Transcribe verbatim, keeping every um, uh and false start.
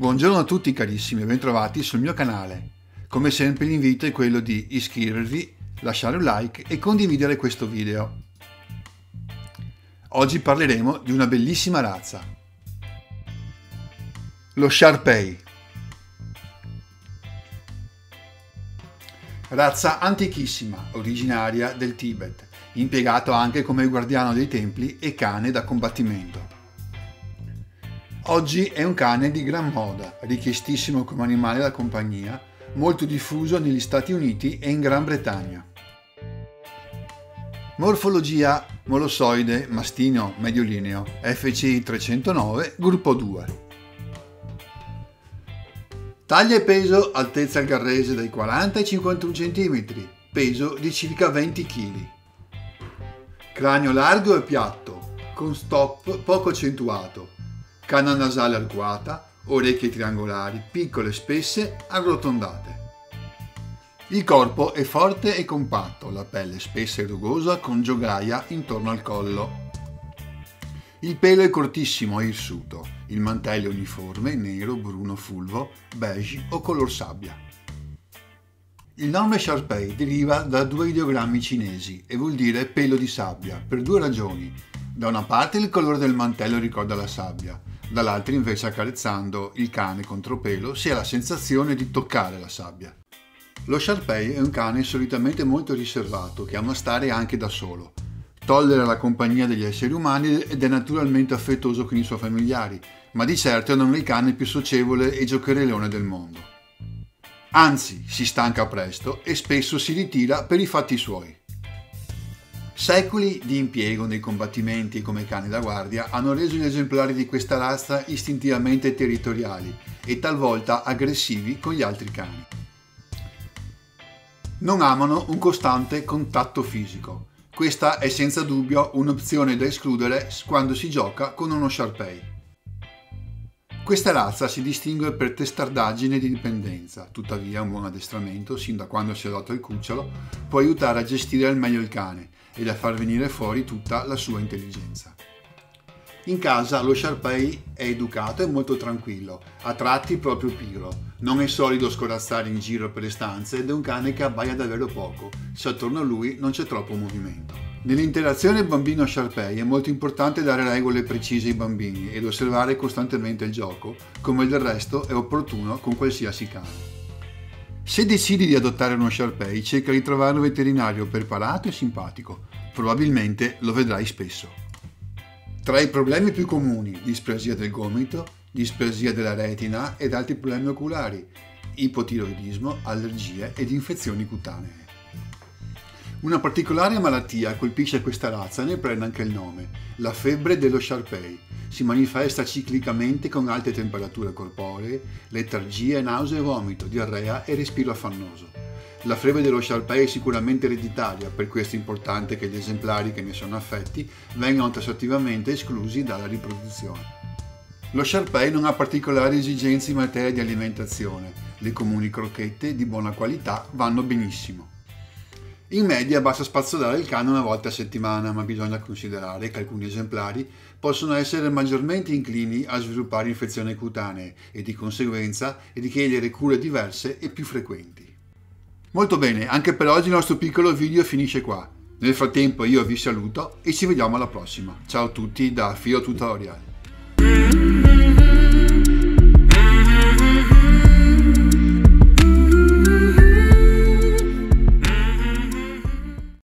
Buongiorno a tutti carissimi e bentrovati sul mio canale. Come sempre l'invito è quello di iscrivervi, lasciare un like e condividere questo video. Oggi parleremo di una bellissima razza, lo Shar-Pei. Razza antichissima, originaria del Tibet, impiegato anche come guardiano dei templi e cane da combattimento. Oggi è un cane di gran moda, richiestissimo come animale da compagnia, molto diffuso negli Stati Uniti e in Gran Bretagna. Morfologia molossoide, mastino mediolineo, F C I trecentonove, gruppo due. Taglia e peso, altezza garrese dai quaranta ai cinquantuno centimetri, peso di circa venti chili. Cranio largo e piatto, con stop poco accentuato, canna nasale arcuata, orecchie triangolari, piccole e spesse, arrotondate. Il corpo è forte e compatto, la pelle spessa e rugosa con giogaia intorno al collo. Il pelo è cortissimo e irsuto, il mantello è uniforme, nero, bruno fulvo, beige o color sabbia. Il nome Shar-Pei deriva da due ideogrammi cinesi e vuol dire pelo di sabbia, per due ragioni. Da una parte il colore del mantello ricorda la sabbia, dall'altra invece accarezzando il cane contro pelo si ha la sensazione di toccare la sabbia. Lo Shar-Pei è un cane solitamente molto riservato che ama stare anche da solo. Tollera la compagnia degli esseri umani ed è naturalmente affettuoso con i suoi familiari, ma di certo non è il cane più socievole e giocherellone del mondo. Anzi, si stanca presto e spesso si ritira per i fatti suoi. Secoli di impiego nei combattimenti come cane da guardia hanno reso gli esemplari di questa razza istintivamente territoriali e talvolta aggressivi con gli altri cani. Non amano un costante contatto fisico. Questa è senza dubbio un'opzione da escludere quando si gioca con uno Shar-Pei. Questa razza si distingue per testardaggine e dipendenza, tuttavia un buon addestramento, sin da quando si adotta il cucciolo, può aiutare a gestire al meglio il cane ed a far venire fuori tutta la sua intelligenza. In casa lo Shar-Pei è educato e molto tranquillo, a tratti proprio pigro. Non è solido scorazzare in giro per le stanze ed è un cane che abbaia davvero poco, se attorno a lui non c'è troppo movimento. Nell'interazione bambino-Shar-Pei è molto importante dare regole precise ai bambini ed osservare costantemente il gioco, come del resto è opportuno con qualsiasi cane. Se decidi di adottare uno Shar-Pei, cerca di trovare un veterinario preparato e simpatico. Probabilmente lo vedrai spesso. Tra i problemi più comuni, displasia del gomito, displasia della retina ed altri problemi oculari, ipotiroidismo, allergie ed infezioni cutanee. Una particolare malattia colpisce questa razza e ne prende anche il nome, la febbre dello Shar-Pei. Si manifesta ciclicamente con alte temperature corporee, letargia, nausea e vomito, diarrea e respiro affannoso. La febbre dello Shar-Pei è sicuramente ereditaria, per questo è importante che gli esemplari che ne sono affetti vengano tassativamente esclusi dalla riproduzione. Lo Shar-Pei non ha particolari esigenze in materia di alimentazione, le comuni crocchette di buona qualità vanno benissimo. In media basta spazzolare il cane una volta a settimana, ma bisogna considerare che alcuni esemplari possono essere maggiormente inclini a sviluppare infezioni cutanee e di conseguenza richiedere cure diverse e più frequenti. Molto bene, anche per oggi il nostro piccolo video finisce qua. Nel frattempo io vi saluto e ci vediamo alla prossima. Ciao a tutti da Fio Tutorial.